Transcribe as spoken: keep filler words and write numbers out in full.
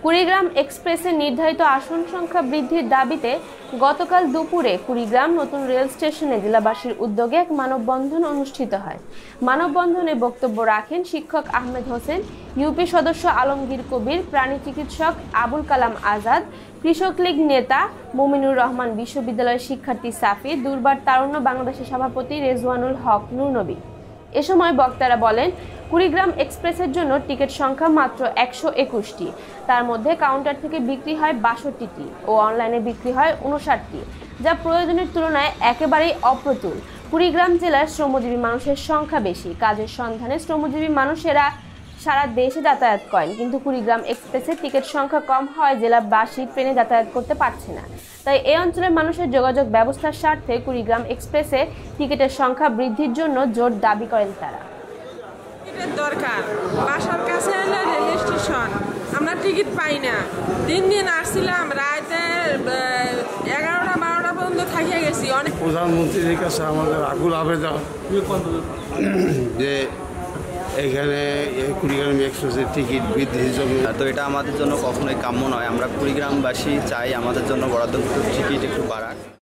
কুড়িগ্রাম এক্সপ্রেসের নির্ধারিত আসন সংখ্যা বৃদ্ধির দাবিতে গতকাল দুপুরে কুড়িগ্রাম নতুন রেল স্টেশনে জেলাবাসীর উদ্যোগে এক মানববন্ধন অনুষ্ঠিত হয়। মানববন্ধনে বক্তব্য রাখেন শিক্ষক আহমেদ হোসেন, ইউপি সদস্য আলমগীর কবির, প্রাণী চিকিৎসক আবুল কালাম আজাদ, কৃষক লীগ নেতা মুমিনুর রহমান, বিশ্ববিদ্যালয়ের শিক্ষার্থী সাফি, দুর্বার তারুণ্য বাংলাদেশের সভাপতি রেজওয়ানুল হক নুরনবী। এ সময় বক্তারা বলেন, কুড়িগ্রাম এক্সপ্রেসের জন্য টিকিট সংখ্যা মাত্র একশো একুশটি, তার মধ্যে কাউন্টার থেকে বিক্রি হয় বাষট্টিটি ও অনলাইনে বিক্রি হয় উনষাটটি, যা প্রয়োজনের তুলনায় একেবারেই অপ্রতুল। কুড়িগ্রাম জেলার শ্রমজীবী মানুষের সংখ্যা বেশি, কাজের সন্ধানে শ্রমজীবী মানুষেরা সারা দেশে যাতায়াত করেন, কিন্তু কুড়িগ্রাম এক্সপ্রেসের টিকিট সংখ্যা কম হয় জেলাবাসী ট্রেনে যাতায়াত করতে পারছে না। তাই এই অঞ্চলের মানুষের যোগাযোগ ব্যবস্থার স্বার্থে কুড়িগ্রাম এক্সপ্রেসে টিকিটের সংখ্যা বৃদ্ধির জন্য জোর দাবি করেন তারা। টিকিটের দরকার, বাসার কাছে হলে রেল স্টেশন, আমরা টিকিট পাই না। দিন দিন আসছিলাম, রাতে এগারোটা বারোটা পর্যন্ত থাকিয়ে গেছি। অনেক প্রধানমন্ত্রীর কাছে আমাদের আকুল আবেদন যে এখানে কুড়িগ্রাম এক্সপ্রেসের টিকিট বৃদ্ধির জন্য। তো এটা আমাদের জন্য কখনোই কাম্য নয়। আমরা কুড়িগ্রামবাসী চাই আমাদের জন্য বরাদ্দকৃত টিকিট একটু বাড়াক।